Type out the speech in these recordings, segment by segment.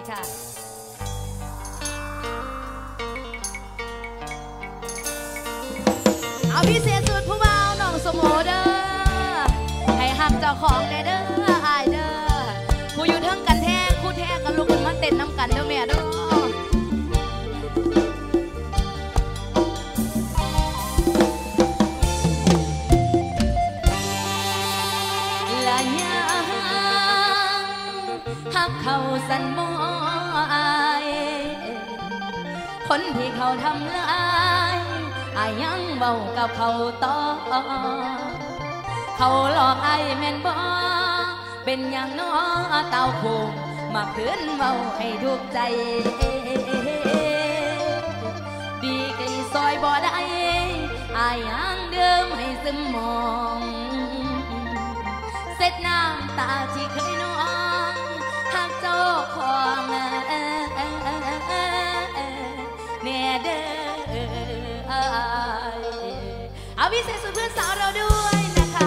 ค่ะเอาพิเศษสุดผู้บ่าวน้องสมโอเด้อให้หักเจ้าของเด้ออายเด้อผู้อยู่เทิงกันแท้คู่แท้กันลุกขึ้นมาเต้นน้ำกันเด้อแม่เด้อละยังหักเขาสันบ่อายคนที่เขาทำลายอายยังเบากับเขาต่อเขาหลอกอายแม่นบ่เป็นอย่างน้อเต้าผูกมาเพื่อนเบาให้ทุกใจดีกี่ซอยบ่ได้อายยังเดิมให้ซึมมองเสร็จน้ำตาที่เคยน้องหักเจ้าของแน่เด้อเอาพิเศษสุดเพื่อนสาวเราด้วยนะคะ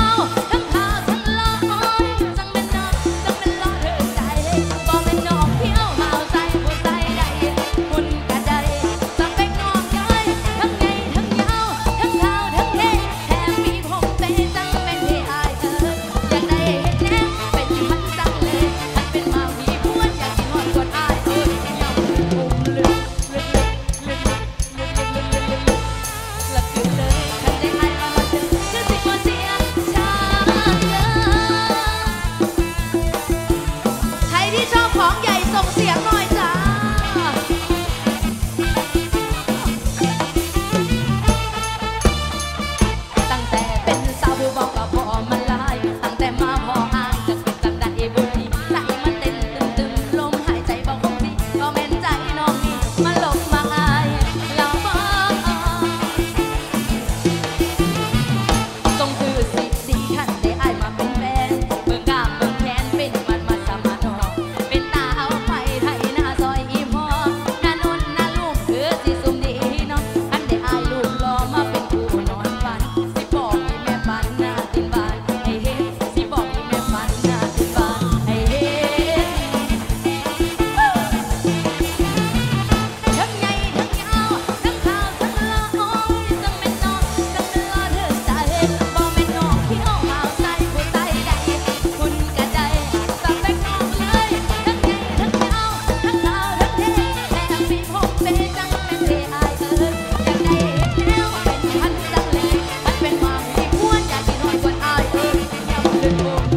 เของใหญ่ส่งเสียงหน่อยจ้าตั้งแต่เป็นสาวบอกกับพ่อมันลายตั้งแต่มาพ่ออ้างจะเป็นจังได้บุญใจมันเต้นตึมๆลมหายใจบอกคงที่ก็แม่นใจน้องนี่มาหลบมาอายเราบอกต้องคือสิดีขันได้อายมาเป็นแฟนเบิ่งกล้ามเบิ่งแขนเป็นมันมาสมานอเป็นตาเอาไปไทยหน้าซอยอีพอหน้านุ่นหน้าลูกคือสิสุ่มดีเนาะอันได้อายลูกรอมาเป็นคู่นอนฝันสิบอกให้แม่ฝันหน้าตินบานให้เฮ็ดสิบอกให้แม่ฝันหน้าตินบานให้เฮ็ดทั้งใหญ่ทั้งยาวทั้งขาวทั้งละอ่อนทั้งแม่นน้องทั้งเนื้อเธอใจบ่แม่นน้องที่เอามาใส่ผู้ใส่ใดคุณก็ได้สเปคน้องเลยทั้งใหญ่ทั้งยาวทั้งขาวทั้งเท่แถมมีผมเป็นจังแม่นเท่อายอยากได้เฮ็ดแล้วเป็นพันจังเลยมันเป็นมาที่ควรอยากกินน้อยกว่าอายอย่ามาเล่นวง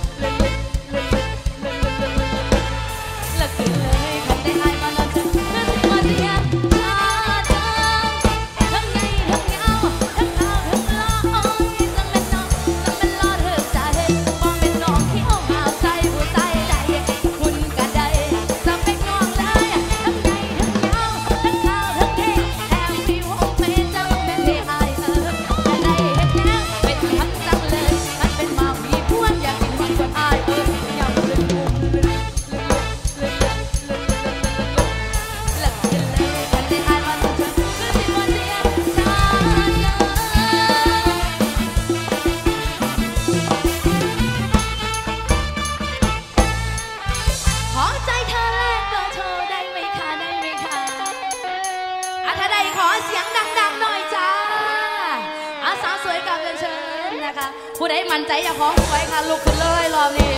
ละกินเลยคันได้อายมานอนจังนั่นสิมาเสียชาจังทั้งใหญ่ทั้งยาวทั้งขาวทั้งละอ่อนจังแม่นน้องจังแม่นรอเธอใจบ่แม่นน้องที่เอามาใส่ผู้ใส่ใดคุณก็ได้สเปคน้องเลยทั้งใหญ่ทั้งยาวทั้งขาวทั้งเท่แถมมีวงเป็นจังแม่นเท่อายอยากได้เฮ็ดแล้วเป็นพันจังเลยมันเป็นมามีพวนอยากกินมันกว่าอายอย่ามาเล่นวงละกินเลยคันได้อายมานอนจังนั่นสิมาเสียชาจังขอใจเธอแลกเบอร์โทรได้ไหมคะได้ไหมคะถ้าใดขอเสียงดังๆหน่อยจ้าสาวสวยกับเชิญนะคะผู้ใดมั่นใจอยากของสวยค่ะลุกขึ้นเลยรอบนี้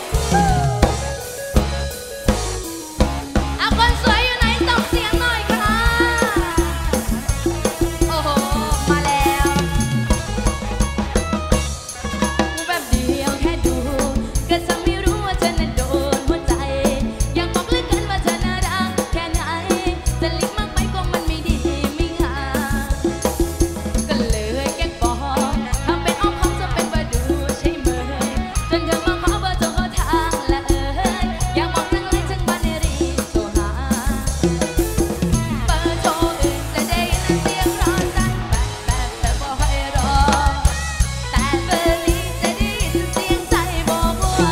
คนสวยอยู่ไหนส่งเสียงหน่อยค่ะโอ้โหมาแล้วแบบเดียวแค่ดูก็จะไม่รู้ว่าเธอน่ะโดนหัวใจอยากบอกเหลือเกินว่าเธอน่ารักแค่ไหนจะลิกมากไปก็มันไม่ดีไม่งามก็เลยแกล้งบอกทำเป็นอ้อมค้อมจะเป็นว่าดูใช่ไหมจนเธอมาขอเบอร์โทรเขาทางละอยากบอกจังเลยจังบ้านในรีโทรหาเบอร์โทรอื่นจะได้ยินเสียงรอใจแต่บอกให้รอแต่เบอร์นี้จะได้ยินเสียงใจบอกว่า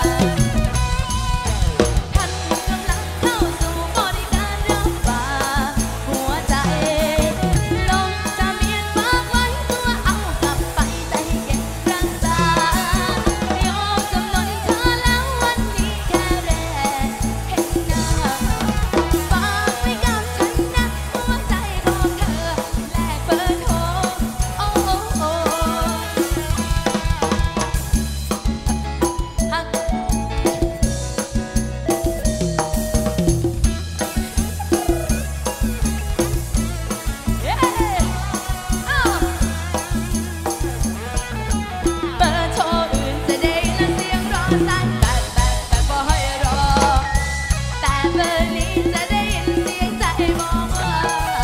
ท่านกำลังเข้าสู่บริการรับฝากหัวใจลงทะเบียนฝากไว้ตัวเอากลับไปใจเก็บรักษายอมจำนนเธอแล้ววันนี้แค่แรกเห็นหน้าฝากไว้กับฉันนะหัวใจของเธอแลกเบอร์โทรโอ้โอ้ฮักเย้อ้าวเบอร์โทรอื่นจะได้ยินเสียงรอสายแต่บอกให้รอแต่เบอร์นี้จะได้ยินเสียงใจบอกว่า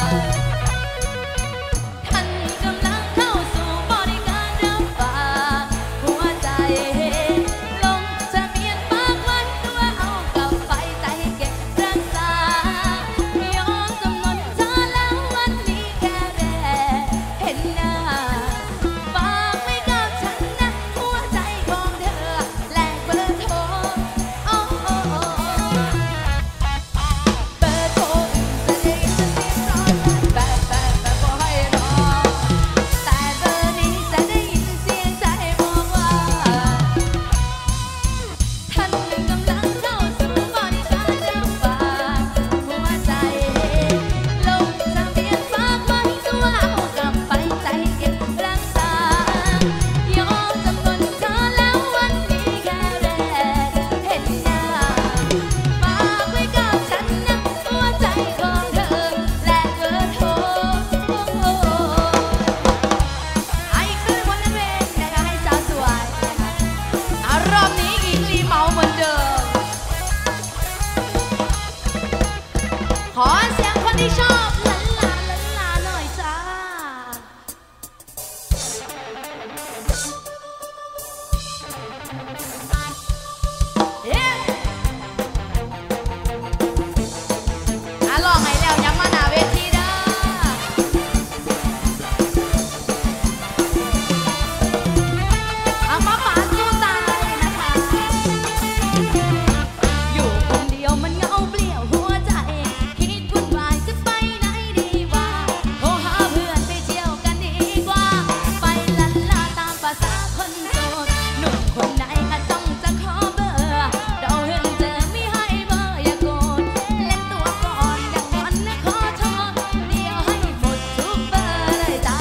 ท่านกำลังเข้าสู่บริการรับฝากหัวใจลงทะเบียนฝากไว้ตัวเอากลับไปใจเก็บรักษายอมจำนนเธอแล้ววันนี้แค่แรกเห็นหน้าฝากไว้กับฉันนะหัวใจของเธอแลกเบอร์โทรโอ้เบออเสียงคนที่ชอบลันลาลันลาหน่อยจ้าลองให้แล้วย้ำมาหน้าเวทีเด้อเอามาปาดสู้ตายนะคะอยู่คนเดียวมันเหงาเปลี่ยวหัวใจคิดวุ่นวายจะไปไหนดีวะโทรหาเพื่อนไปเที่ยวกันดีกว่าไปลันลาตามภาษาคนโสดหนุ่มคนไหนอาจต้องจะขอเบอร์เราเห็นเจอไม่ให้เบอร์อย่าโกรธเล่นตัวก่อนอย่างวันนะขอโทษเดี๋ยวให้หมดทุกเบอร์เลยจ้า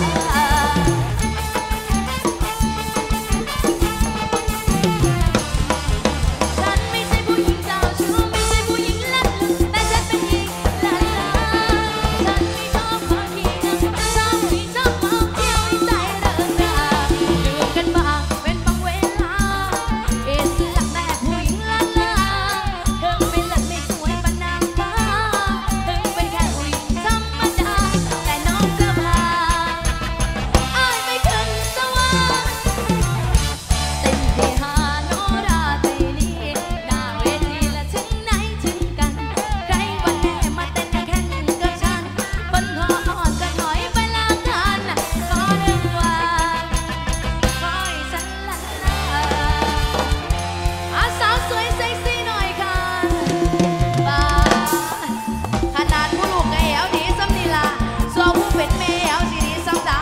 ฉันไม่ใช่ผู้หญิงเจ้าชู้ไม่ใช่ผู้หญิงลันแต่ฉันเป็นหญิงลันลาฉันไม่ชอบคนขี้เหงาแต่ชอบผู้หญิงชอบเมาเที่ยวให้ใจเริงราดื่มกันบ้างเป็นบางเวลาอิสระแม่ผู้หญิงลันลาถึงไม่เลิศไม่สวยปานนางฟ้าถึงเป็นแค่ผู้หญิงธรรมดาแต่น้องจะพาอ้ายไปถึงสวรรค์เต้นเฮฮาโนราตรีนี้หน้าเวทีละถึงไหนถึงกันใครวันแน่มาเต้นแข่งกับฉันคนขออ่อนจะถอยไปละกันขอหนึ่งวันขอให้ฉันลันลาสาวสวยเซ็กซี่หน่อยค่ะบ้าขนาดผู้ลูกไงแอวดีซ้ำนี่ล่ะส่วนผู้เป็นแม่แอวสีดีซ้ำได้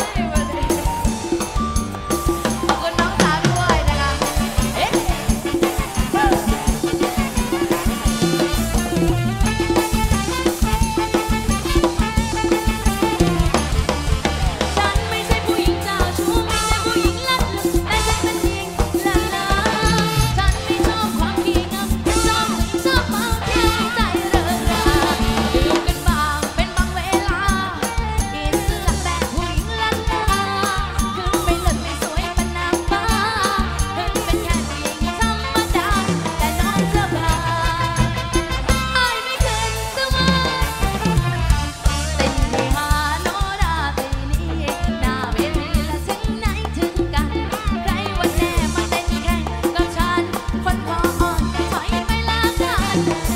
ขอบคุณน้องสาวด้วยนะคะเอ๊ะฉันไม่ใช่ผู้หญิงเจ้าชู้ไม่ใช่ผู้หญิงลันแต่ฉันเป็นหญิงลันลาฉันไม่ชอบความขี้เหงาแต่ชอบผู้หญิงชอบเมาเที่ยวให้ใจเริงราดื่มกันบ้างเป็นบางเวลาอิสระแต่ผู้หญิงลันลาถึงไม่เลิศไม่สวยปานนางฟ้าถึงเป็นแค่ผู้หญิงธรรมดาแต่น้องจะพาอ้ายไม่ขึ้นสวรรค์เต้นเฮฮาโนราตรีนี้หน้าเวทีละถึงไหนถึงกันใครวันแน่มาเต้นแข่งกับฉันคนขออ่อนก็ถอยไปละกัน